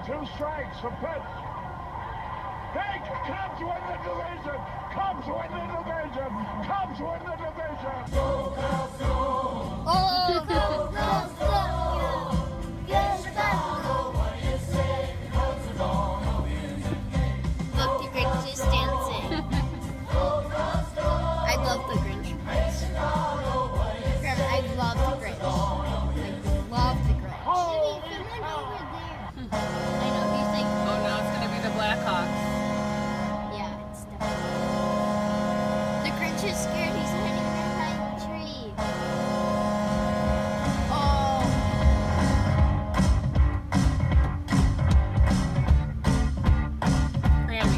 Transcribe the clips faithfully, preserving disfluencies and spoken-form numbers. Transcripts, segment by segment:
two strikes, a pitch. Hey, Cubs win the division! Cubs win the division! Cubs win the division! Go, Cubs, go! Oh, go, go, go, go! Yes, go! What do you say? Cubs are gonna win the game. Look, the Grinch is dancing. I love the Grinch. Grandma, I love the Grinch. I love the Grinch. Jimmy, someone over there. I know, he's like... Oh no, it's gonna be the Blackhawks. Yeah, it's definitely... The Grinch is scared. He's hiding behind the tree. Oh. Grammy.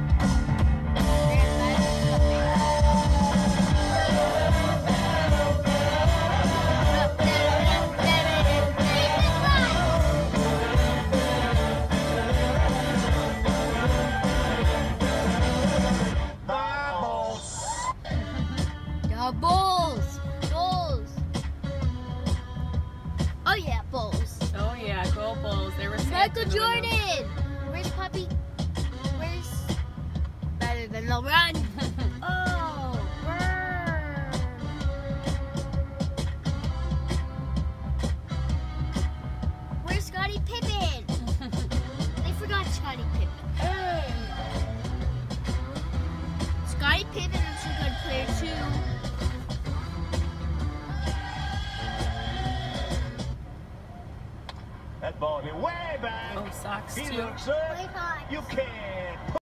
The Bulls! Bulls! Oh yeah, Bulls. Oh yeah, go Bulls. They were Michael Jordan! Where's Puppy? Where's better than the run? Oh, burn! Where's Scottie Pippen? They forgot Scottie Pippen. Scottie Pippen is a good player too. That ball hit way back. Oh, socks He too. looks up. Way high. You can't.